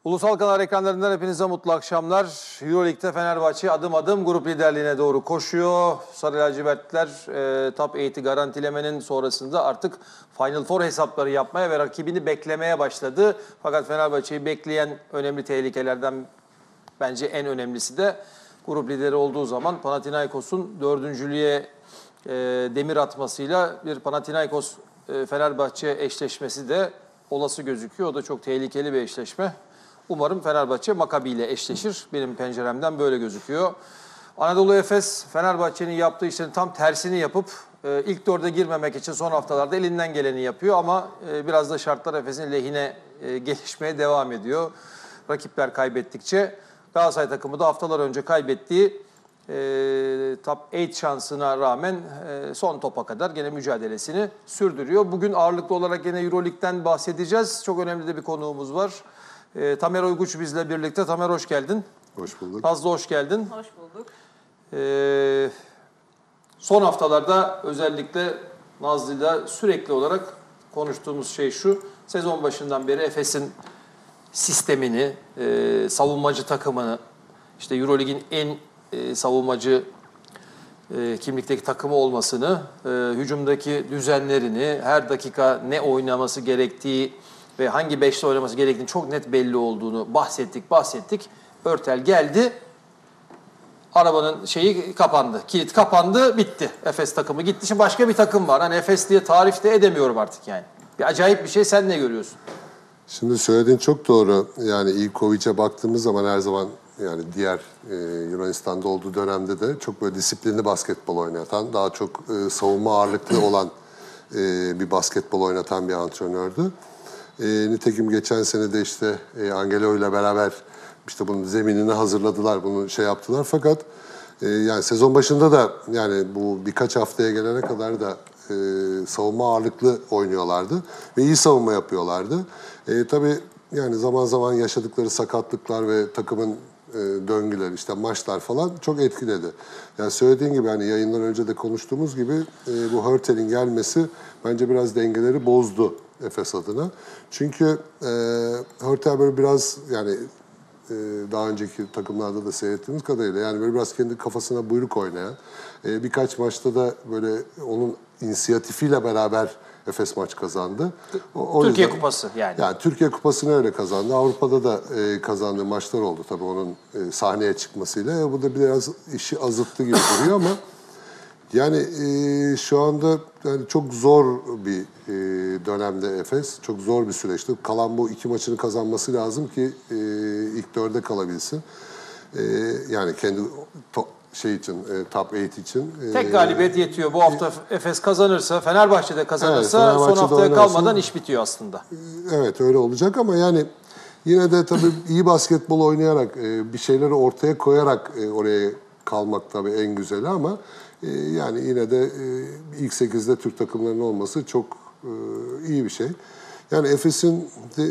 Ulusal Kanal ekranlarından hepinize mutlu akşamlar. Euroleague'de Fenerbahçe adım adım grup liderliğine doğru koşuyor. Sarı lacivertler Top 8'i garantilemenin sonrasında artık Final Four hesapları yapmaya ve rakibini beklemeye başladı. Fakat Fenerbahçe'yi bekleyen önemli tehlikelerden bence en önemlisi de grup lideri olduğu zaman Panathinaikos'un dördüncülüğe demir atmasıyla bir Panathinaikos-Fenerbahçe eşleşmesi de olası gözüküyor. O da çok tehlikeli bir eşleşme. Umarım Fenerbahçe Maccabi ile eşleşir. Benim penceremden böyle gözüküyor. Anadolu Efes, Fenerbahçe'nin yaptığı işlerin tam tersini yapıp ilk dörde girmemek için son haftalarda elinden geleni yapıyor. Ama biraz da şartlar Efes'in lehine gelişmeye devam ediyor. Rakipler kaybettikçe Galatasaray takımı da haftalar önce kaybettiği Top 8 şansına rağmen son topa kadar gene mücadelesini sürdürüyor. Bugün ağırlıklı olarak gene Euroleague'den bahsedeceğiz. Çok önemli de bir konuğumuz var. Tamer Oyguç bizle birlikte. Tamer hoş geldin. Hoş bulduk. Nazlı hoş geldin. Hoş bulduk. Son haftalarda özellikle Nazlı'yla sürekli olarak konuştuğumuz şey şu. Sezon başından beri Efes'in sistemini, savunmacı takımını, işte Euroleague'in en savunmacı kimlikteki takımı olmasını, hücumdaki düzenlerini, her dakika ne oynaması gerektiği ve hangi beşte oynaması gerektiğini çok net belli olduğunu bahsettik. Örtel geldi. Arabanın şeyi kapandı. Kilit kapandı, bitti. Efes takımı gitti. Şimdi başka bir takım var. Hani Efes diye tarif de edemiyorum artık yani. Bir acayip bir şey. Sen ne görüyorsun? Şimdi söylediğin çok doğru. Yani Ivkovic'e baktığımız zaman her zaman yani diğer Yunanistan'da olduğu dönemde de çok böyle disiplinli basketbol oynatan, daha çok savunma ağırlıklı olan bir basketbol oynatan bir antrenördü. Nitekim geçen sene de işte Angelo ile beraber işte bunun zeminini hazırladılar, bunu şey yaptılar. Fakat yani sezon başında da yani bu birkaç haftaya gelene kadar da savunma ağırlıklı oynuyorlardı ve iyi savunma yapıyorlardı. Tabii yani zaman zaman yaşadıkları sakatlıklar ve takımın döngüleri, işte maçlar falan çok etkiledi. Yani söylediğin gibi hani yayından önce de konuştuğumuz gibi bu Hurtel'in gelmesi bence biraz dengeleri bozdu Efes adına. Çünkü Hurtel böyle biraz yani daha önceki takımlarda da seyrettiğimiz kadarıyla yani böyle biraz kendi kafasına buyruk oynayan, birkaç maçta da böyle onun inisiyatifiyle beraber Efes maç kazandı. Türkiye Kupası yani. Yani Türkiye Kupası'nı öyle kazandı. Avrupa'da da kazandığı maçlar oldu tabii onun sahneye çıkmasıyla. Bu da biraz işi azıttı gibi duruyor ama yani şu anda yani çok zor bir dönemde Efes. Çok zor bir süreçti. Kalan bu 2 maçını kazanması lazım ki ilk 4'e kalabilsin. Yani kendi Top 8 için. Tek galibiyet yetiyor. Bu hafta Efes kazanırsa, Fenerbahçe'de kazanırsa evet, son haftaya kalmadan iş bitiyor aslında. Evet öyle olacak ama yani yine de tabii iyi basketbol oynayarak, bir şeyleri ortaya koyarak oraya kalmak tabii en güzeli ama yani yine de ilk 8'de Türk takımlarının olması çok iyi bir şey. Yani Efes'in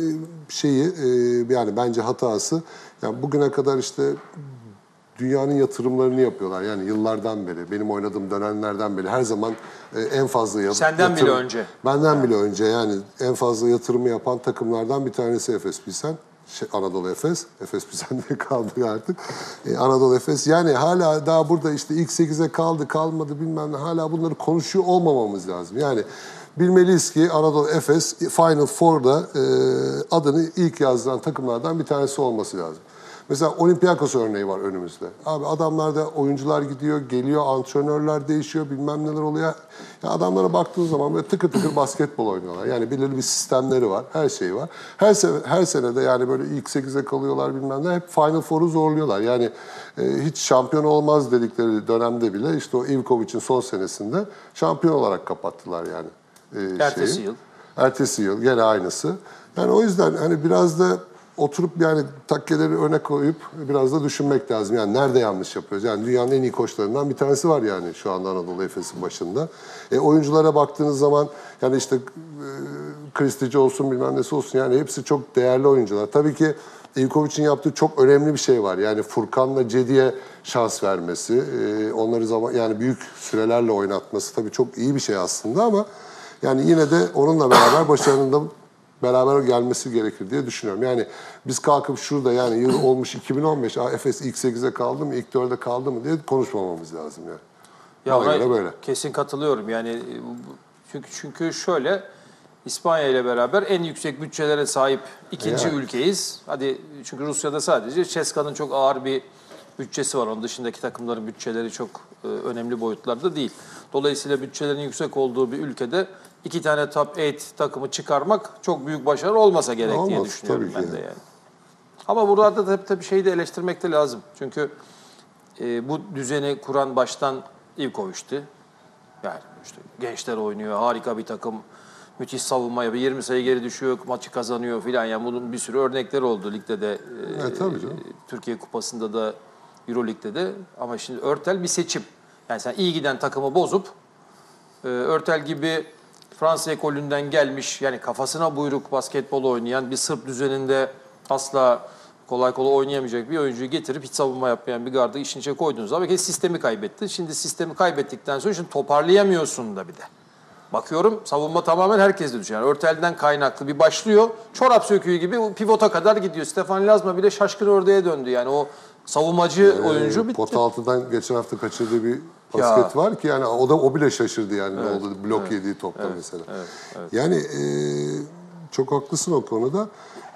yani bence hatası yani bugüne kadar işte dünyanın yatırımlarını yapıyorlar. Yani yıllardan beri, benim oynadığım dönemlerden beri her zaman en fazla Senden bile önce. Benden bile önce yani en fazla yatırımı yapan takımlardan bir tanesi Efes Pilsen. Anadolu Efes. Efes Pilsen diye kaldı artık. Anadolu Efes. Yani hala daha burada işte ilk 8'e kalmadı bilmem ne. Hala bunları konuşuyor olmamamız lazım. Yani bilmeliyiz ki Anadolu Efes Final Four'da adını ilk yazdıran takımlardan bir tanesi olması lazım. Mesela Olympiakos örneği var önümüzde. Abi adamlarda oyuncular gidiyor, geliyor, antrenörler değişiyor, bilmem neler oluyor. Ya adamlara baktığın zaman böyle tıkır tıkır basketbol oynuyorlar. Yani belirli bir sistemleri var, her şey var. Her sene de yani böyle ilk 8'e kalıyorlar bilmem ne. Hep Final Four'u zorluyorlar. Yani hiç şampiyon olmaz dedikleri dönemde bile işte o Ivkovic'in son senesinde şampiyon olarak kapattılar yani. Ertesi yıl gene aynısı. Yani o yüzden hani biraz da oturup yani takkeleri öne koyup biraz da düşünmek lazım. Yani nerede yanlış yapıyoruz? Yani dünyanın en iyi koçlarından bir tanesi var yani şu anda Anadolu Efes'in başında. Oyunculara baktığınız zaman yani işte Kristici olsun bilmem nesi olsun yani hepsi çok değerli oyuncular. Tabii ki Ivkovic'in yaptığı çok önemli bir şey var. Yani Furkan'la Cedi'ye şans vermesi, onları yani büyük sürelerle oynatması tabii çok iyi bir şey aslında ama yani yine de onunla beraber başarının da beraber gelmesi gerekir diye düşünüyorum. Yani biz kalkıp şurada yani yıl olmuş 2015, Efes ilk 8'e kaldı mı, ilk 4'e kaldı mı diye konuşmamamız lazım yani. Ya Bana göre böyle. kesin katılıyorum. Yani çünkü şöyle İspanya ile beraber en yüksek bütçelere sahip ikinci Yani. ülkeyiz. Hadi çünkü Rusya'da sadece CSKA'nın çok ağır bir bütçesi var. Onun dışındaki takımların bütçeleri çok önemli boyutlarda değil. Dolayısıyla bütçelerin yüksek olduğu bir ülkede 2 tane top 8 takımı çıkarmak çok büyük başarı olmasa gerek diye Olmaz, düşünüyorum tabii ki ben de yani. yani. Ama burada da tabii şeyi de eleştirmek de lazım. Çünkü bu düzeni kuran baştan Ivković'ti. Yani işte gençler oynuyor, harika bir takım, müthiş savunma yapıyor, 20 sayı geri düşüyor, maçı kazanıyor filan. Yani bunun bir sürü örnekleri oldu ligde de, Tabii canım. Türkiye Kupası'nda da, Euroleague'de de. Ama şimdi Örtel bir seçim. Yani sen iyi giden takımı bozup, Örtel gibi Fransa ekolünden gelmiş, yani kafasına buyruk basketbol oynayan bir Sırp düzeninde asla kolay kolay oynayamayacak bir oyuncuyu getirip hiç savunma yapmayan bir gardı işin içine koyduğunuz zaman belki sistemi kaybetti. Şimdi sistemi kaybettikten sonra şimdi toparlayamıyorsun da bir de. Bakıyorum savunma tamamen herkeste düşüyor. Yani Örtel'den kaynaklı bir başlıyor. Çorap söküğü gibi pivota kadar gidiyor. Stefan Lazma bile şaşkın ördeğe döndü. Yani o savunmacı oyuncu bitti. Pot altıdan geçen hafta kaçırdığı bir basket var ki yani o bile şaşırdı yani ne oldu blok yediği topta mesela. Yani çok haklısın o konuda.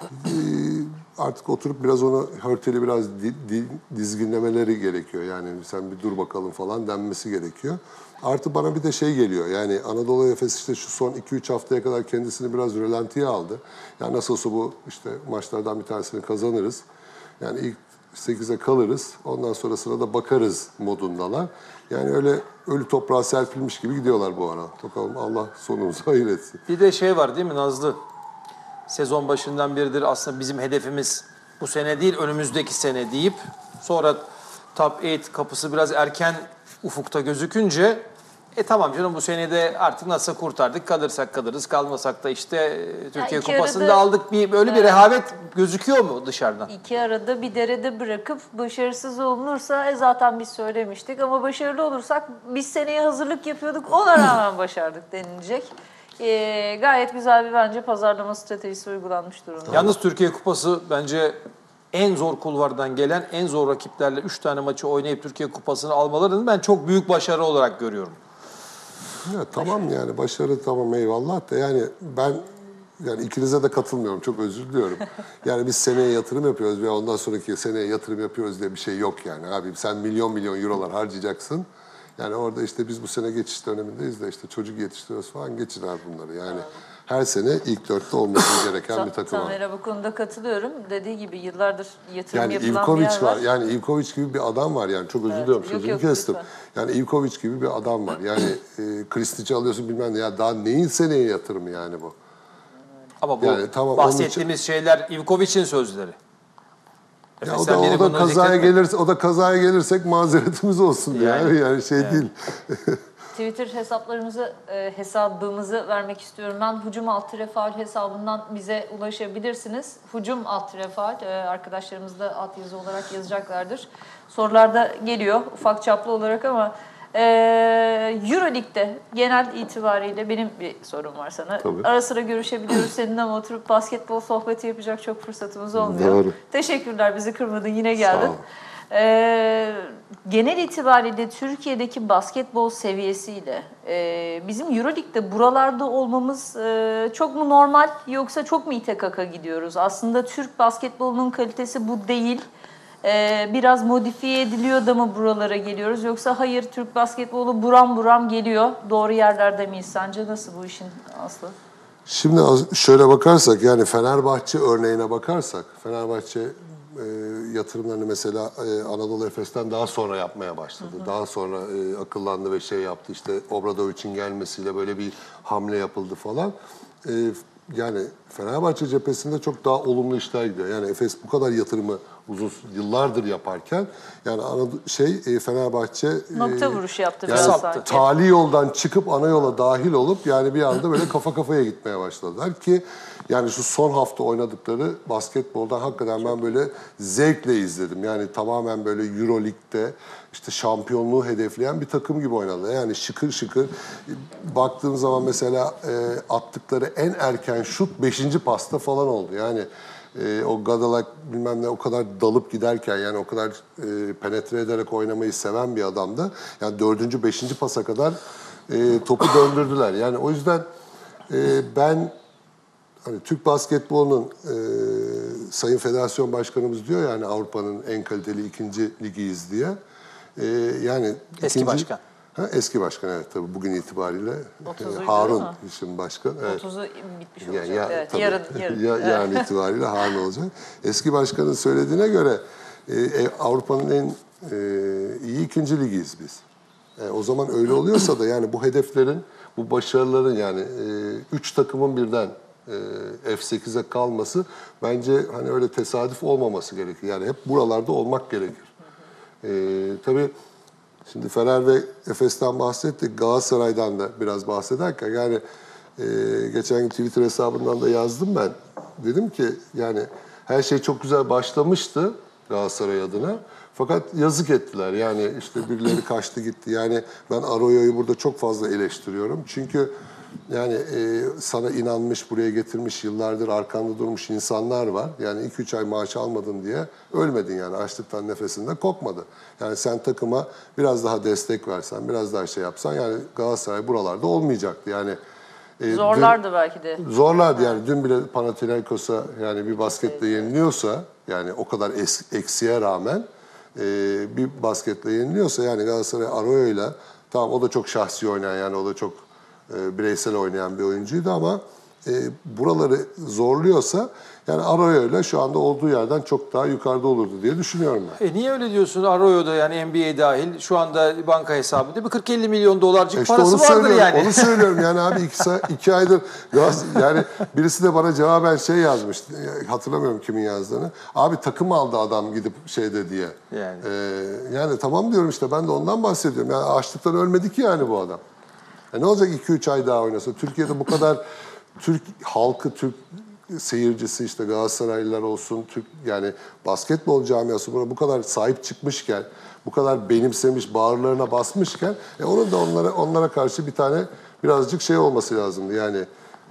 Artık oturup biraz onu Hörtel'i biraz dizginlemeleri gerekiyor. Yani sen bir dur bakalım falan denmesi gerekiyor. Artı bana bir de şey geliyor yani Anadolu Efes işte şu son 2-3 haftaya kadar kendisini biraz rölantiye aldı. Yani nasıl olsa bu işte maçlardan bir tanesini kazanırız. Yani ilk 8'e kalırız. Ondan sonrasına da bakarız modundalar. Yani öyle ölü toprağa serpilmiş gibi gidiyorlar bu ara. Bakalım Allah sonumuzu hayır etsin. Bir de şey var değil mi Nazlı? Sezon başından beridir aslında bizim hedefimiz bu sene değil önümüzdeki sene deyip sonra top 8 kapısı biraz erken ufukta gözükünce tamam canım bu senede artık nasıl kurtardık kalırsak kalırız kalmasak da işte Türkiye iki Kupası'nda arada- aldık böyle bir rehavet gözüküyor mu dışarıdan? İki arada bir derede bırakıp başarısız olunursa zaten biz söylemiştik ama başarılı olursak biz seneye hazırlık yapıyorduk ona rağmen başardık denilecek. Gayet güzel bir bence pazarlama stratejisi uygulanmış durumda. Yalnız Türkiye Kupası bence en zor kulvardan gelen en zor rakiplerle 3 tane maçı oynayıp Türkiye Kupası'nı almalarını ben çok büyük başarı olarak görüyorum. Ya, tamam yani başarı tamam eyvallah da yani ben yani ikinize de katılmıyorum. Çok özür diliyorum. Yani biz seneye yatırım yapıyoruz ve ondan sonraki seneye yatırım yapıyoruz diye bir şey yok yani. Abi sen milyon eurolar harcayacaksın. Yani orada işte biz bu sene geçiş dönemindeyiz de işte çocuk yetiştiriyoruz falan geçin abi bunları. Yani her sene ilk 4'te olması gereken bir takım var. Tamer'e bu konuda katılıyorum. Dediği gibi yıllardır yatırım Yani yapılan bir yer Ivković var. Yani Ivković gibi bir adam var yani. Çok özür diliyorum sözünü yok, kestim. lütfen. Yani Ivković gibi bir adam var. Yani Kristic'i alıyorsun bilmem ne. Ya daha neyin seneye yatırımı yani bu? Ama bu Yani tamam, bahsettiğimiz şeyler Ivković'in sözleri. Ya Efes'ten o biri da bunu kazaya zikretmedi. gelirse o da kazaya gelirsek mazeretimiz olsun yani şey değil. Twitter hesabımızı vermek istiyorum. Ben Hucum Alt Faul hesabından bize ulaşabilirsiniz. Hucum Alt Faul arkadaşlarımız da alt yazı olarak yazacaklardır. Sorular da geliyor ufak çaplı olarak ama Euroleague'de genel itibariyle benim bir sorum var sana. Tabii. Ara sıra görüşebiliyoruz seninle ama oturup basketbol sohbeti yapacak çok fırsatımız olmuyor. Doğru. Teşekkürler bizi kırmadın yine Sağ geldin. ol. Genel itibariyle Türkiye'deki basketbol seviyesiyle bizim Euroleague'de buralarda olmamız çok mu normal yoksa çok mu ite kaka gidiyoruz? Aslında Türk basketbolunun kalitesi bu değil. Biraz modifiye ediliyor da mı buralara geliyoruz? Yoksa hayır Türk basketbolu buram buram geliyor. Doğru yerlerde miyiz? Sence nasıl bu işin aslı? Şimdi şöyle bakarsak yani Fenerbahçe örneğine bakarsak Fenerbahçe yatırımlarını mesela Anadolu Efes'ten daha sonra yapmaya başladı. Daha sonra akıllandı ve şey yaptı işte Obradovic'in gelmesiyle böyle bir hamle yapıldı falan. Yani Fenerbahçe cephesinde çok daha olumlu işler gidiyor. Yani Efes bu kadar yatırımı uzun yıllardır yaparken yani Fenerbahçe Nokta vuruşu yaptı yani biraz sanki. tali yoldan çıkıp ana yola dahil olup yani bir anda böyle kafa kafaya gitmeye başladılar ki yani şu son hafta oynadıkları basketboldan hakikaten ben böyle zevkle izledim. Yani tamamen böyle Euroleague'de işte şampiyonluğu hedefleyen bir takım gibi oynadılar. Yani şıkır şıkır baktığım zaman mesela attıkları en erken şut 5. pasta falan oldu. Yani o Gadalak bilmem ne o kadar dalıp giderken yani o kadar penetre ederek oynamayı seven bir adamdı. Yani 4. 5. pasa kadar topu döndürdüler. Yani o yüzden ben hani Türk basketbolunun Sayın Federasyon Başkanımız diyor yani Avrupa'nın en kaliteli 2. ligiyiz diye. Yani Eski başkan. Eski başkan evet tabii bugün itibariyle 30'uydu Harun değil mi? şimdi başkan. Evet. 30'u bitmiş olacak. Evet, tabii. yarın. Yarın itibariyle Harun olacak. Eski başkanın söylediğine göre Avrupa'nın en iyi 2. ligiyiz biz. O zaman öyle oluyorsa da yani bu hedeflerin, bu başarıların yani 3 takımın birden F8'e kalması bence hani öyle tesadüf olmaması gerekir. Yani hep buralarda olmak gerekir. Tabii şimdi Fener ve Efes'ten bahsettik. Galatasaray'dan da biraz bahsederken yani geçen gün Twitter hesabından da yazdım ben. Dedim ki yani her şey çok güzel başlamıştı Galatasaray adına. Fakat yazık ettiler. Yani işte birileri kaçtı gitti. Yani ben Arroyo'yu burada çok fazla eleştiriyorum. Çünkü yani sana inanmış, buraya getirmiş, yıllardır arkanda durmuş insanlar var. Yani 2-3 ay maaş almadın diye ölmedin yani. Açlıktan nefesinde kopmadı. Yani sen takıma biraz daha destek versen, biraz daha şey yapsan yani Galatasaray buralarda olmayacaktı. Yani Zorlardı belki de. zorlardı yani. Dün bile Panathinaikos'a yani bir basketle yeniliyorsa yani o kadar eksiğe rağmen bir basketle yeniliyorsa yani Galatasaray Arroyo'yla tamam o da çok şahsi oynayan yani o da çok bireysel oynayan bir oyuncuydu ama buraları zorluyorsa yani Arroyo'yla şu anda olduğu yerden çok daha yukarıda olurdu diye düşünüyorum ben. Niye öyle diyorsun? Arroyo'da yani NBA dahil şu anda banka hesabında bir 40-50 milyon dolarcık İşte parası onu vardır söylüyorum, yani. onu söylüyorum yani abi 2 aydır yani birisi de bana cevaben şey yazmış. Hatırlamıyorum kimin yazdığını. Abi takım aldı adam gidip şeyde diye. Yani. Yani tamam diyorum işte ben de ondan bahsediyorum. Yani açlıktan ölmedi ki yani bu adam. Ne olacak 2-3 ay daha oynasa? Türkiye'de bu kadar Türk halkı, Türk seyircisi işte Galatasaraylılar olsun, Türk yani basketbol camiası buna bu kadar sahip çıkmışken, bu kadar benimsemiş, bağırlarına basmışken onun da onlara karşı bir tane birazcık şey olması lazımdı. Yani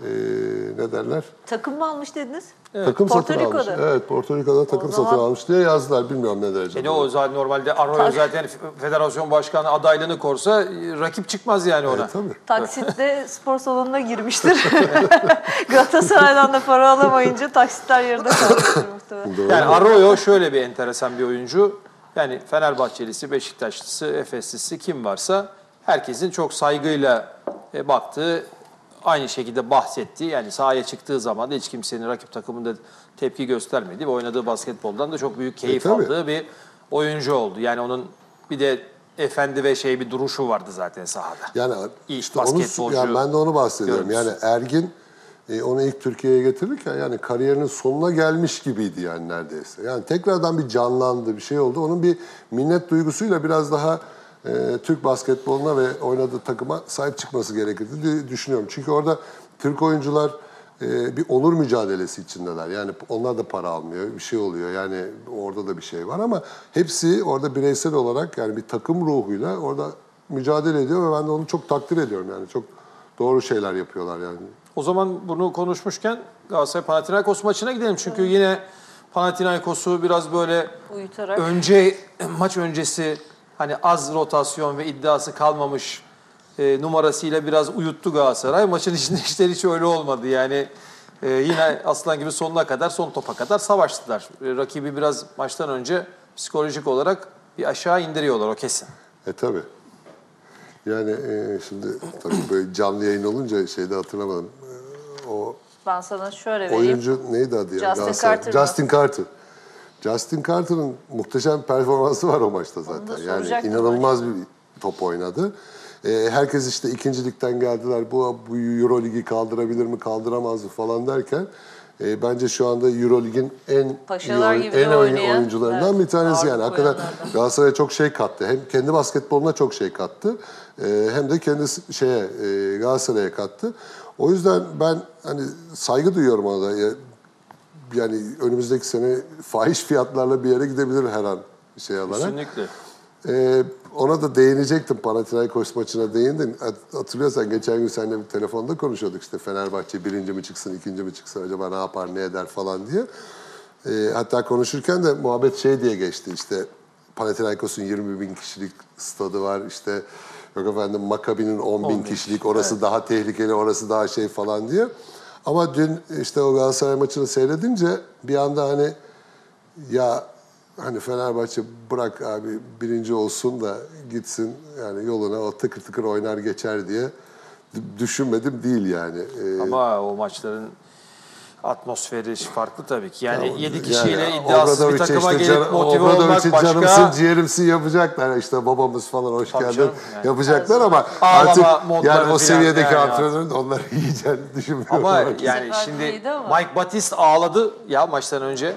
ne derler? Takım mı almış dediniz? Takım Porto satın almış. Rico'da. Evet, Porto Rico'da takım zaman- satın almış diye yazdılar. Bilmiyorum ne derece. Ne o zaten normalde Arroyo zaten federasyon başkanı adaylığını korsa rakip çıkmaz yani ona. Tabii. Taksitle spor salonuna girmiştir. Galatasaray'dan da para alamayınca taksitler yarıda kalmıştır muhtemelen. Doğru. Yani Arroyo şöyle bir enteresan bir oyuncu. Yani Fenerbahçelisi, Beşiktaşlısı, Efeslisi kim varsa herkesin çok saygıyla baktığı, aynı şekilde bahsettiği yani sahaya çıktığı zaman da hiç kimsenin rakip takımında tepki göstermediği ve oynadığı basketboldan da çok büyük keyif tabii. aldığı bir oyuncu oldu. Yani onun bir de efendi ve bir duruşu vardı zaten sahada. Yani İlk işte basketbolcu yani ben de onu bahsediyorum. görmüşsün. Yani Ergin onu ilk Türkiye'ye getirirken yani kariyerinin sonuna gelmiş gibiydi yani neredeyse. Yani tekrardan bir canlandı, bir şey oldu. Onun bir minnet duygusuyla biraz daha Türk basketboluna ve oynadığı takıma sahip çıkması gerekirdi diye düşünüyorum. Çünkü orada Türk oyuncular bir onur mücadelesi içindeler. Yani onlar da para almıyor, bir şey oluyor. Yani orada da bir şey var ama hepsi orada bireysel olarak yani bir takım ruhuyla orada mücadele ediyor ve ben de onu çok takdir ediyorum. Yani çok doğru şeyler yapıyorlar yani. O zaman bunu konuşmuşken Galatasaray Panathinaikos maçına gidelim. Çünkü yine Panathinaikos'u biraz böyle Uyutarak. maç öncesi hani az rotasyon ve iddiası kalmamış numarasıyla biraz uyuttu Galatasaray. Maçın içinde işte hiç öyle olmadı. Yani yine aslan gibi sonuna kadar, son topa kadar savaştılar. Rakibi biraz maçtan önce psikolojik olarak bir aşağı indiriyorlar o kesin. Tabii. Yani şimdi tabii böyle canlı yayın olunca şeyde hatırlamadım. O Ben sana şöyle vereyim. oyuncu neydi adı ya? Justin Galatasaray? Carter mı? Justin Carter. Justin Carter'ın muhteşem performansı var o maçta Onu zaten. da Yani soracaktım inanılmaz bir top oynadı. Herkes işte ikincilikten geldiler. Bu Euroligi kaldırabilir mi, kaldıramaz mı falan derken Bence şu anda Eurolig'in en Paşalar iyi gibi de oynayan, oyuncularından evet, bir tanesi yani. ağırlık Hakikaten koyanlardan. Galatasaray'a çok şey kattı. Hem kendi basketboluna çok şey kattı. Hem de kendisi Galatasaray'a kattı. O yüzden ben hani saygı duyuyorum ona da. Yani önümüzdeki sene fahiş fiyatlarla bir yere gidebilir her an şey olarak. Kesinlikle. Ona da değinecektim. Panathinaikos maçına değindin. Hatırlıyorsan geçen gün seninle bir telefonda konuşuyorduk işte Fenerbahçe birinci mi çıksın, ikinci mi çıksın acaba ne yapar, ne eder falan diye. Hatta konuşurken de muhabbet şey diye geçti işte Panathinaikos'un 20 bin kişilik stadı var işte yok efendim Maccabi'nin 10 bin kişilik orası evet. daha tehlikeli, orası daha şey falan diye. Ama dün işte o Galatasaray maçını seyredince bir anda hani ya hani Fenerbahçe bırak abi birinci olsun da gitsin yani yoluna o tıkır tıkır oynar geçer diye düşünmedim değil yani. Ama o maçların atmosferi farklı tabii ki. Yani Tamam, 7 kişiyle yani iddiasız bir Obradoviç'e takıma işte gelip motive olmak Obradoviç'e başka. canımsın ciğerimsin yapacaklar işte babamız falan hoş Tabii geldin canım, yani. yapacaklar ama Ağlama artık modları yani o falan seviyedeki yani. antrenörün onları yiyeceğini düşünmüyorum. Ama artık. yani sefer şimdi değildi ama. Mike Batiste ağladı ya maçtan önce.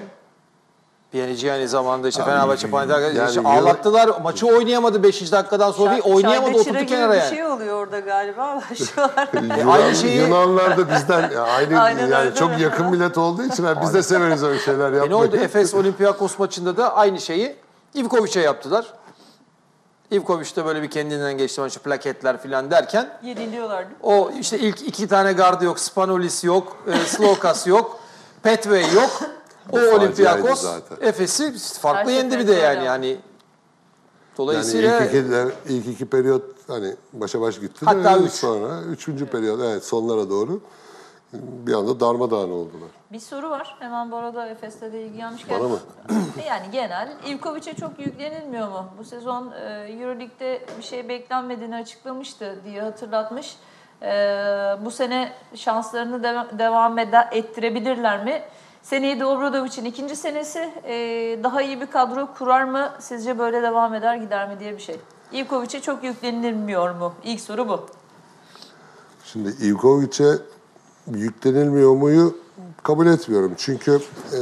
Piyanici zamanında işte Fenerbahçe Panathinaikos'u yani ağlattılar. Maçı oynayamadı 5. dakikadan sonra. Oynayamadı, Çayda çıra oturdu gibi kenara bir yani. şey oluyor orada galiba. Başlıyorlar. Aynı şeyi- Yunanlar da bizden aynı Aynen yani öyle çok mi? yakın millet olduğu için biz de severiz öyle şeyler Ne yapmayı. oldu? Efes Olympiakos maçında da aynı şeyi Ivkovic'e yaptılar. Ivkovic de böyle bir kendinden geçti maçı plaketler falan derken Yeniliyorlardı. o işte ilk 2 tane gardı yok, Spanolis yok, Slokas yok, Petway yok. O faciaydı Olympiakos zaten. Efes'i farklı Her yendi bir de seferinde yani. öyle Yani Yani dolayısıyla ilk iki periyot hani başa baş gitti. Hatta de üç. Sonra üçüncü periyot evet sonlara doğru bir anda darmadağın oldular. Bir soru var. Hemen bu arada Efes'le de ilgi gelmişken. Bana mı? Yani genel. Ivkovic'e çok yüklenilmiyor mu? Bu sezon Euroleague'de bir şey beklenmediğini açıklamıştı diye hatırlatmış. Bu sene şanslarını devam ettirebilirler mi? Seneye de Obradovic'in ikinci senesi daha iyi bir kadro kurar mı? Sizce böyle devam eder gider mi diye bir şey. Ivkovic'e çok yüklenilmiyor mu? İlk soru bu. Şimdi Ivkovic'e yüklenilmiyor muyu kabul etmiyorum. Çünkü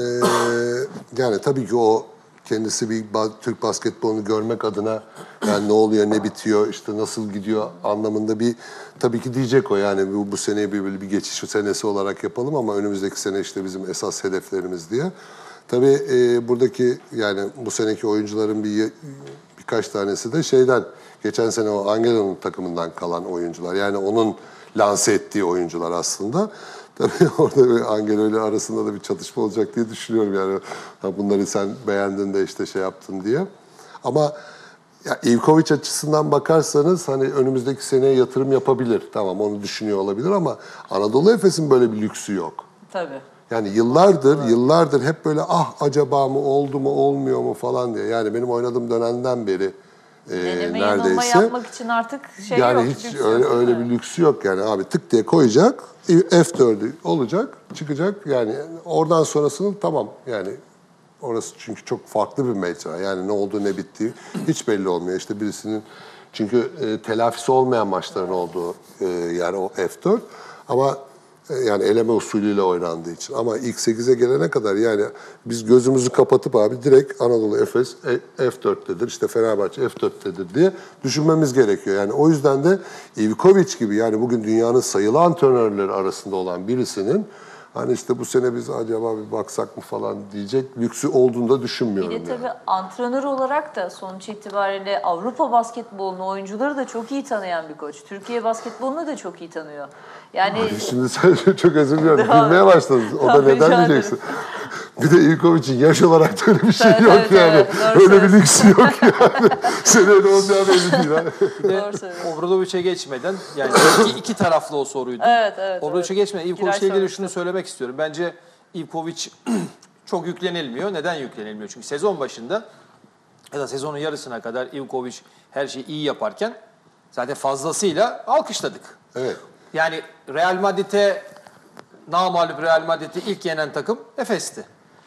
yani tabii ki o kendisi bir Türk basketbolunu görmek adına yani ne oluyor ne bitiyor işte nasıl gidiyor anlamında bir tabii ki diyecek o yani bu seneyi böyle bir geçiş senesi olarak yapalım ama önümüzdeki sene işte bizim esas hedeflerimiz diye. Tabii buradaki yani bu seneki oyuncuların birkaç tanesi de şeyden geçen sene o Angelo'nun takımından kalan oyuncular. Yani onun lanse ettiği oyuncular aslında. Tabii orada Angelo ile arasında da bir çatışma olacak diye düşünüyorum yani. Bunları sen beğendin de işte şey yaptın diye. Ama ya Ivkovic açısından bakarsanız hani önümüzdeki seneye yatırım yapabilir. Tamam onu düşünüyor olabilir ama Anadolu Efes'in böyle bir lüksü yok. Tabii. Yani yıllardır hep böyle acaba mı oldu mu olmuyor mu falan diye. Yani benim oynadığım dönemden beri Deneme yanılma neredeyse. yapmak için artık şey Yani yok. hiç lüks yok, öyle değil bir mi? lüksü yok yani abi tık diye koyacak F4'ü olacak çıkacak yani oradan sonrasını tamam yani orası çünkü çok farklı bir mecra yani ne olduğu ne bittiği hiç belli olmuyor işte birisinin çünkü telafisi olmayan maçların olduğu yani o F4 ama yani eleme usulüyle oynandığı için. Ama ilk 8'e gelene kadar yani biz gözümüzü kapatıp abi direkt Anadolu Efes F4'tedir, işte Fenerbahçe F4'tedir diye düşünmemiz gerekiyor. Yani o yüzden de Ivkovic gibi yani bugün dünyanın sayılı antrenörleri arasında olan birisinin hani işte bu sene biz acaba bir baksak mı falan diyecek lüksü olduğunu da düşünmüyorum. Bir de tabii antrenör olarak da sonuç itibariyle Avrupa basketbolunu, oyuncuları da çok iyi tanıyan bir koç. Türkiye basketbolunu da çok iyi tanıyor. Yani Şimdi sen çok özür diliyorum. Tamam. Gülmeye başladın. O da Tamam, rica neden ederim. diyeceksin? Bir de Ivkovic'in yaş olarak da öyle bir şey Evet, yok evet, yani. evet. Doğru Öyle bir söylüyorsun. lüksü yok yani. Seneye ne olacağı belli değil. Ha? doğru söylüyorsun. Obradovic'e geçmeden yani iki taraflı o soruydu. Evet. Obradovic'e geçmeden Ivkovic'le Giray ilgili sormuştu. şunu söylemek istiyorum. Bence Ivkovic çok yüklenilmiyor. Neden yüklenilmiyor? Çünkü sezon başında ya da sezonun yarısına kadar Ivkovic her şeyi iyi yaparken zaten fazlasıyla alkışladık. Evet. Yani Real Madrid'e namağlup Real Madrid'i ilk yenen takım Efes'ti.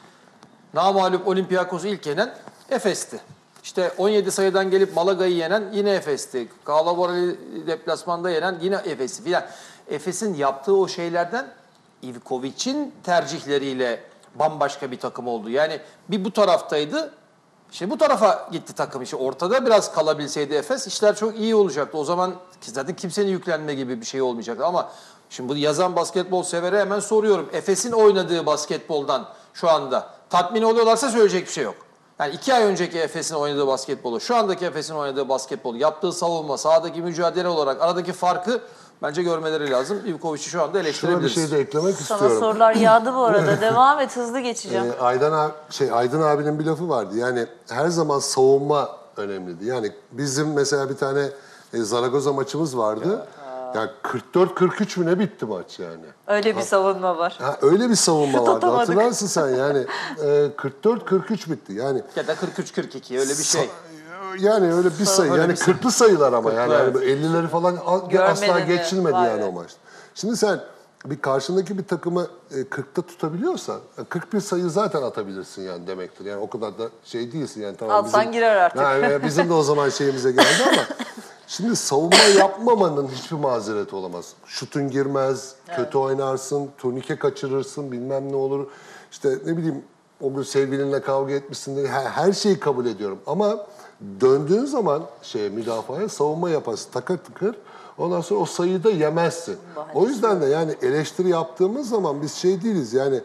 Namağlup Olympiakos'u ilk yenen Efes'ti. İşte 17 sayıdan gelip Malaga'yı yenen yine Efes'ti. Kalabora'yı deplasmanda yenen yine Efes'ti filan. Efes'in yaptığı o şeylerden Ivkovic'in tercihleriyle bambaşka bir takım oldu. Yani bir bu taraftaydı. Şimdi bu tarafa gitti takım. İşte ortada biraz kalabilseydi Efes işler çok iyi olacaktı. O zaman zaten kimsenin yüklenme gibi bir şey olmayacaktı. Ama şimdi bu yazan basketbol severe hemen soruyorum. Efes'in oynadığı basketboldan şu anda tatmin oluyorlarsa söyleyecek bir şey yok. Yani 2 ay önceki Efes'in oynadığı basketbolu, şu andaki Efes'in oynadığı basketbol, yaptığı savunma, sahadaki mücadele olarak aradaki farkı bence görmeleri lazım. Ivkovic'i şu anda Şuna bir eleştirebiliriz. şey de eklemek Sana istiyorum. sorular yağdı bu arada. Devam et, hızlı geçeceğim. Aydın abinin bir lafı vardı. Yani her zaman savunma önemliydi. Yani bizim mesela bir tane Zaragoza maçımız vardı. Yani 44-43 mü ne bitti maç yani. Öyle bir savunma var. Ha, öyle bir savunma Şut vardı. atamadık. Hatırlarsın sen yani 44-43 bitti. Yani Ya da 43-42 öyle bir şey. yani öyle bir sayı. Öyle Yani bir sayı. 40'lı sayılar ama yani, Evet. yani 50'leri falan Görmedi asla mi? geçilmedi Vay yani be. o maç. Şimdi sen bir karşındaki bir takımı 40'ta tutabiliyorsan 41 sayı zaten atabilirsin yani demektir. Yani o kadar da şey değilsin yani tamam. Atsan girer artık. Yani bizim de o zaman şeyimize geldi ama şimdi savunma yapmamanın hiçbir mazereti olamaz. Şutun girmez, kötü oynarsın, turnike kaçırırsın, bilmem ne olur. İşte ne bileyim o gün sevgilinle kavga etmişsin. Her şeyi kabul ediyorum ama döndüğün zaman müdafaya savunma yaparsın takır tıkır. Ondan sonra o sayıyı da yemezsin. O yüzden de yani eleştiri yaptığımız zaman biz şey değiliz yani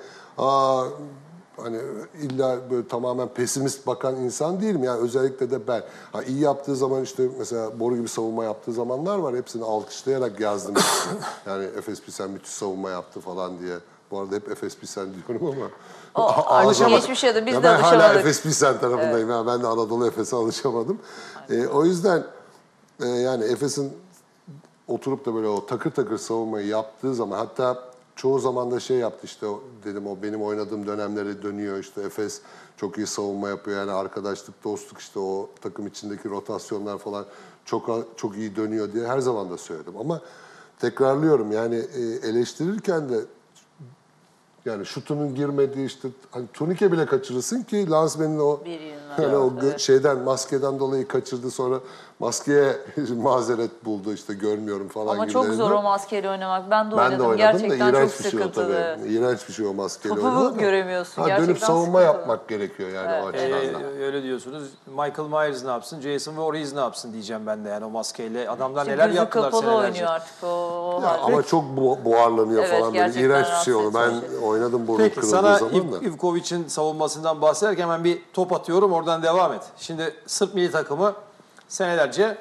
hani illa böyle tamamen pesimist bakan insan değilim. Yani özellikle de ben. İyi yaptığı zaman işte mesela Boru gibi savunma yaptığı zamanlar var. Hepsini alkışlayarak yazdım. Yani Efes Pilsen müthiş savunma yaptı falan diye. Bu arada hep Efes Pilsen diyorum ama. O Alışamadım. geçmiş ya da biz Ya de ben hala alışamadık. Efes Pilsen tarafındayım. Yani ben de Anadolu Efes'e alışamadım. O yüzden yani Efes'in oturup da böyle o takır takır savunmayı yaptığı zaman hatta çoğu zaman da şey yaptı işte dedim o benim oynadığım dönemlere dönüyor işte Efes çok iyi savunma yapıyor yani arkadaşlık dostluk işte o takım içindeki rotasyonlar falan çok iyi dönüyor diye her zaman da söyledim ama tekrarlıyorum yani eleştirirken de yani şutunun girmediği işte hani turnike bile kaçırırsın ki Lansman'ın o Bir yılına, yani o evet. şeyden maskeden dolayı kaçırdı sonra maskeye mazeret buldu işte görmüyorum falan Ama gibi. çok zor o maskeyle oynamak. Ben de Ben oynadım. de oynadım Gerçekten da iğrenç çok bir şey o sıkıntılı. tabii. İğrenç bir şey o maskeyle Topu oynamak. ama göremiyorsun. Dönüp Gerçekten savunma sıkıntılı. yapmak gerekiyor yani o açıdan da. Öyle diyorsunuz. Michael Myers ne yapsın, Jason Voorhees ne yapsın diyeceğim ben de yani o maskeyle. Adamlar İşte neler gözü yaptılar kapalı senelerce. oynuyor artık o Ya halde. ama çok buharlanıyor Evet, falan böyle. gerçekten İğrenç bir şey oldu. Ben rahatsız oynadım burnu Peki kırıldığı sana zaman da. Ivkovic'in savunmasından bahsederken hemen bir top atıyorum oradan devam et. Şimdi Sırp milli takımı senelerce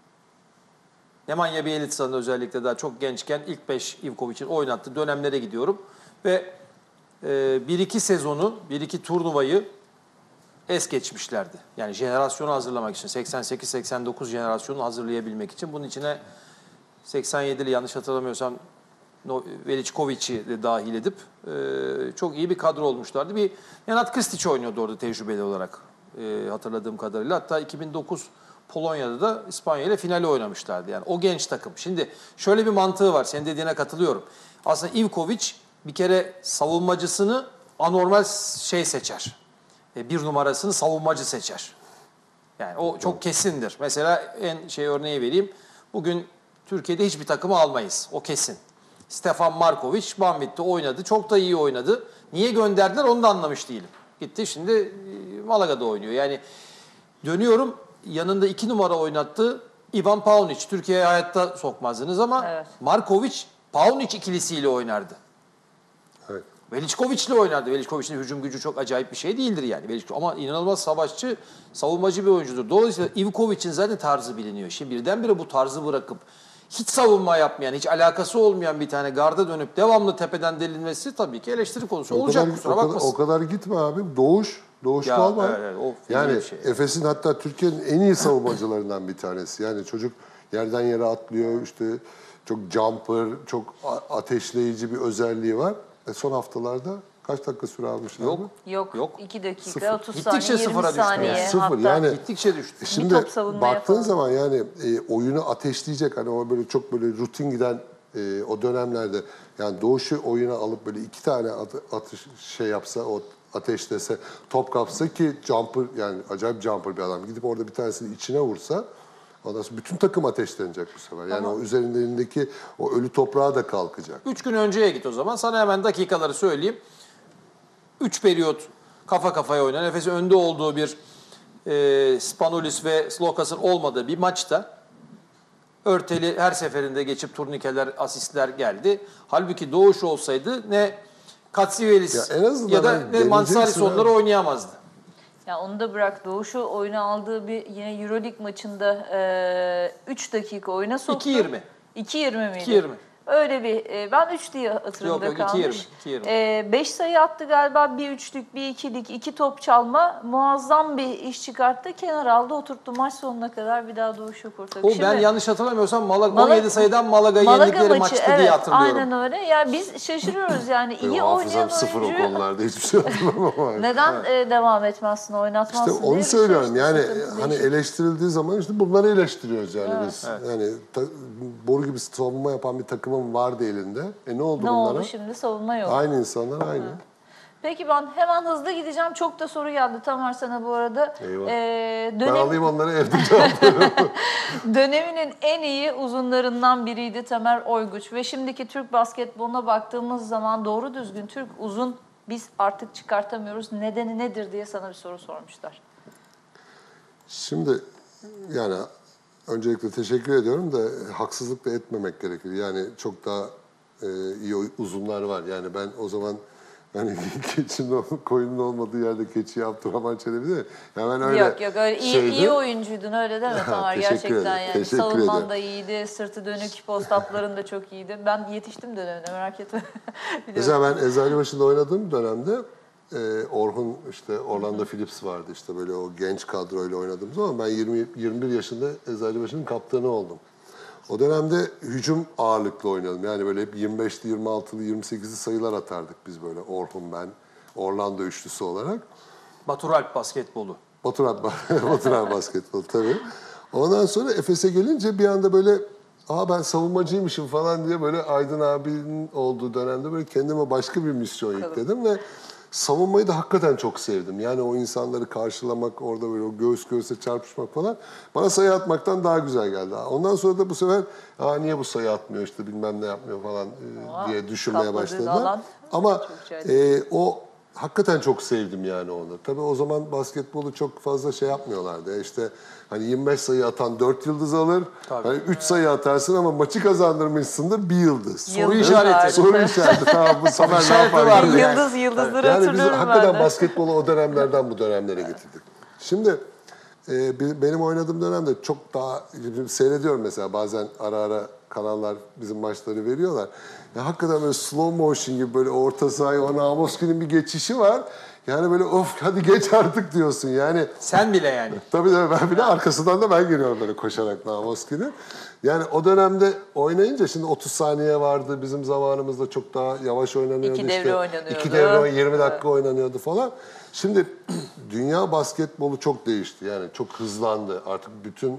Nemanja Bjelica'nın özellikle daha çok gençken ilk 5 Ivkovic'in oynattığı dönemlere gidiyorum. Ve 1-2 sezonu, 1-2 turnuvayı es geçmişlerdi. Yani jenerasyonu hazırlamak için, 88-89 jenerasyonunu hazırlayabilmek için. Bunun içine 87'li yanlış hatırlamıyorsam Veličković'i de dahil edip çok iyi bir kadro olmuşlardı. Bir Nenad Krstić oynuyordu orada tecrübeli olarak hatırladığım kadarıyla. Hatta 2009 Polonya'da da İspanya ile finali oynamışlardı. Yani o genç takım. Şimdi şöyle bir mantığı var. Senin dediğine katılıyorum. Aslında Ivkovic bir kere savunmacısını anormal seçer. Bir numarasını savunmacı seçer. Yani o çok kesindir. Mesela en örneği vereyim. Bugün Türkiye'de hiçbir takımı almayız. O kesin. Stefan Markovic Banvit'te oynadı. Çok da iyi oynadı. Niye gönderdiler onu da anlamış değilim. Gitti şimdi Malaga'da oynuyor. Yani dönüyorum yanında 2 numara oynattı Ivan Paunic. Türkiye'ye hayatta sokmazdınız ama Evet. Markovic Paunic ikilisiyle oynardı. Evet. Veličković'le oynardı. Veličković'in hücum gücü çok acayip bir şey değildir yani. Ama inanılmaz savaşçı, savunmacı bir oyuncudur. Dolayısıyla Ivkovic'in zaten tarzı biliniyor. Şimdi birdenbire bu tarzı bırakıp hiç savunma yapmayan, hiç alakası olmayan bir tane garda dönüp devamlı tepeden delinmesi tabii ki eleştiri konusu olacak. Kusura bakmasın. O kadar gitme abi. Doğuş Ya, Balman. evet, o feci yani bir şey. Efes'in hatta Türkiye'nin en iyi savunmacılarından bir tanesi. Yani çocuk yerden yere atlıyor işte çok jumper, çok ateşleyici bir özelliği var. Son haftalarda kaç dakika süre almış Yok. abi? Yok. 2 dakika, Sıfır. 30 Gittikçe saniye, 20 sıfıra düştü saniye. yani. Sıfır Hatta yani. Gittikçe düştü. Şimdi top savunmaya baktığın falan. zaman yani oyunu ateşleyecek hani o böyle çok böyle rutin giden o dönemlerde yani Doğuş'u oyuna alıp böyle 2 tane atış yapsa o ateşlese top kapsa ki jumper yani acayip jumper bir adam gidip orada bir tanesini içine vursa Ondan sonra bütün takım ateşlenecek bu sefer. Yani o üzerindeki o ölü toprağa da kalkacak. 3 gün önceye git o zaman. Sana hemen dakikaları söyleyeyim. 3 periyot kafa kafaya oynanan, Efes'in önde olduğu bir Spanoulis ve Slokas'ın olmadığı bir maçta Örteli her seferinde geçip turnikeler, asistler geldi. Halbuki Doğuş olsaydı ne Katsivelis Ya en azından ya da hani ne deneyeceksin Mansaris onları abi. oynayamazdı. Ya onu da bırak. Doğuş'u oyuna aldığı bir yine Euroleague maçında 3 dakika oyuna soktu. 2.20. 2.20 miydi? 2.20. Öyle bir ben 3 diye hatırımda Yok, kalmış. 2.20. 5 sayı attı galiba. Bir üçlük, bir ikilik, 2 top çalma. Muazzam bir iş çıkarttı. Kenara aldı, oturttu. Maç sonuna kadar bir daha Doğuş yok ortada. O ben yanlış hatırlamıyorsam Malaga 17 sayıdan Malaga'yı Malaga yendikleri maçı, maçtı evet, diye hatırlıyorum. aynen öyle. Ya biz şaşırıyoruz yani. İyi Benim oynayan hafızam sıfır o oyuncuyu konularda hiçbir şey hatırlamam ama. neden devam etmezsin, oynatmazsın İşte diye onu bir şey söylüyorum işte, yani sıkıntı hani değişik. eleştirildiği zaman işte bunları eleştiriyoruz yani biz. Yani boru gibi savunma yapan bir takımın vardı elinde. Ne oldu Ne bunlara? oldu şimdi? Savunma yok. Aynı insanlar aynı. Peki ben hemen hızlı gideceğim. Çok da soru geldi Tamer sana bu arada. Eyvah. Ben Dönem, alayım onları evde cevaplarım. döneminin en iyi uzunlarından biriydi Tamer Oyguç. Ve şimdiki Türk basketboluna baktığımız zaman doğru düzgün Türk uzun biz artık çıkartamıyoruz. Nedeni nedir diye sana bir soru sormuşlar. Şimdi yani öncelikle teşekkür ediyorum da haksızlık da etmemek gerekir. Yani çok daha iyi uzunlar var. Yani ben o zaman hani keçinin koyunun olmadığı yerde keçi Abdurrahman Çelebi de hemen öyle Yok öyle iyi oyuncuydun öyle deme Tamer Teşekkür gerçekten ederim, yani. teşekkür Savunman ederim. da iyiydi, sırtı dönük post-up'ların da çok iyiydi. Ben yetiştim dönemine merak etme. Mesela ben Eczacıbaşı'nda oynadığım dönemde Orhun işte Orlando Phillips vardı işte böyle o genç kadroyla oynadığımız zaman ben 21 yaşında Eczacıbaşı'nın kaptanı oldum. O dönemde hücum ağırlıklı oynadım. Yani böyle hep 25'li, 26'lı, 28'li sayılar atardık biz böyle Orhun ben, Orlando üçlüsü olarak. Baturalp basketbolu. Batural basketbol tabii. Ondan sonra Efes'e gelince bir anda böyle ben savunmacıymışım falan diye böyle Aydın abinin olduğu dönemde böyle kendime başka bir misyon yükledim ve savunmayı da hakikaten çok sevdim. Yani o insanları karşılamak, orada böyle o göğüs göğüse çarpışmak falan bana sayı atmaktan daha güzel geldi. Ondan sonra da bu sefer niye bu sayı atmıyor işte bilmem ne yapmıyor falan diye düşünmeye kapladığın başladılar. alan Ama çok güzel. o hakikaten çok sevdim yani onu. Tabii o zaman basketbolu çok fazla şey yapmıyorlardı. İşte hani 25 sayı atan 4 yıldız alır. Tabii. Hani 3 sayı atarsın ama maçı kazandırmışsındır 1 yıldız. Soru Yıldız işareti. vardı. Soru işareti. Tamam bu sefer ne işareti yapar? vardı. gibi. Yıldızları Yani biz hatırlıyorum ben hakikaten de. basketbolu o dönemlerden bu dönemlere getirdik. Şimdi benim oynadığım dönemde çok daha seyrediyorum mesela bazen ara ara kanallar bizim maçları veriyorlar. Ya hakikaten böyle slow motion gibi böyle orta sahaya o Namoski'nin bir geçişi var. Yani böyle of hadi geç artık diyorsun yani. Sen bile yani. Tabii ben bile arkasından da ben geliyorum böyle koşarak Namoski'nin. Yani o dönemde oynayınca şimdi 30 saniye vardı. Bizim zamanımızda çok daha yavaş oynanıyordu. İki devre oynanıyordu. 2 devre 20 dakika oynanıyordu falan. Şimdi dünya basketbolu çok değişti. Yani çok hızlandı. Artık bütün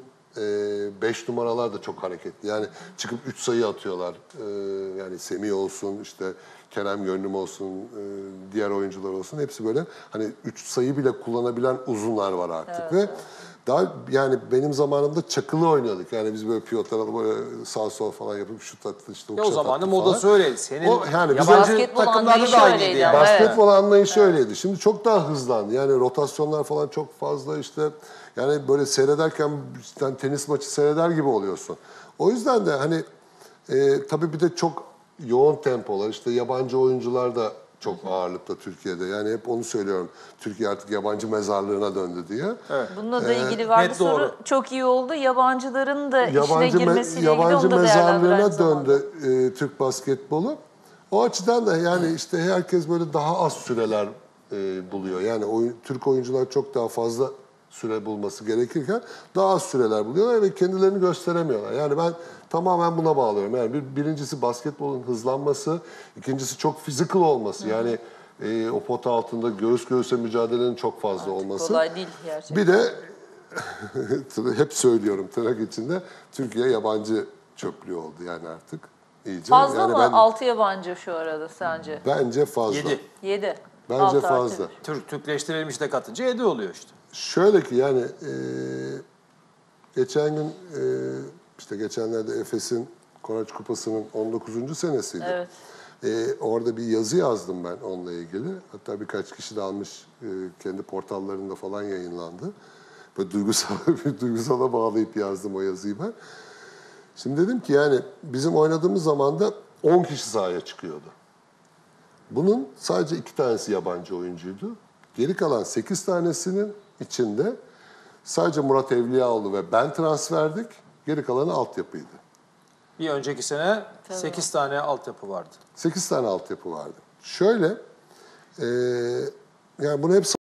5 numaralar da çok hareketli. Yani çıkıp 3 sayı atıyorlar. Yani Semih olsun, işte Kerem Gönlüm olsun, diğer oyuncular olsun. Hepsi böyle hani 3 sayı bile kullanabilen uzunlar var artık. Ve daha yani benim zamanımda çakılı oynuyorduk. Yani biz böyle piyotlar alıp böyle sağ sol falan yapıp şut attı işte Ya o şut zamanın attı modası falan. öyleydi. Senin O, yani bize- yabancı Basketbol takımlarda anlayışı da aynıydı öyleydi yani. ama. Basketbol anlayışı öyleydi. Şimdi çok daha hızlandı. Yani rotasyonlar falan çok fazla işte. Yani böyle seyrederken yani tenis maçı seyreder gibi oluyorsun. O yüzden de hani tabii bir de çok yoğun tempolar. İşte yabancı oyuncular da çok ağırlıkta Türkiye'de. Yani hep onu söylüyorum. Türkiye artık yabancı mezarlığına döndü diye. Bununla da ilgili vardı net soru. doğru. Çok iyi oldu. Yabancıların da işine Yabancı, girmesiyle ilgili yabancı onu da değerlendir aynı mezarlığına zamanda. döndü Türk basketbolu. O açıdan da yani işte herkes böyle daha az süreler buluyor. Yani Türk oyuncular çok daha fazla süre bulması gerekirken daha az süreler buluyorlar ve kendilerini gösteremiyorlar. Yani ben tamamen buna bağlıyorum. Yani birincisi basketbolun hızlanması, ikincisi çok physical olması. Yani o pota altında göğüs göğüse mücadelenin çok fazla olması. Kolay değil gerçekten. Bir de hep söylüyorum tırnak içinde Türkiye yabancı çöplüğü oldu yani artık iyice. Fazla yani mı? 6 yabancı şu arada sence? Bence fazla. 7. 7. Bence fazla. Türkleştirilmiş de katınca 7 oluyor işte. Şöyle ki yani geçen gün işte geçenlerde Efes'in Koraç Kupası'nın 19. senesiydi. Evet. Orada bir yazı yazdım ben onunla ilgili. Hatta birkaç kişi de almış, kendi portallarında falan yayınlandı. Böyle duygusala bağlayıp yazdım o yazıyı ben. Şimdi dedim ki yani bizim oynadığımız zaman da 10 kişi sahaya çıkıyordu. Bunun sadece 2 tanesi yabancı oyuncuydu. Geri kalan 8 tanesinin içinde sadece Murat Evliyaoğlu ve ben transferdik. Geri kalanı altyapıydı. Bir önceki sene Tabii. 8 tane altyapı vardı. 8 tane altyapı vardı. Şöyle, yani bunu hep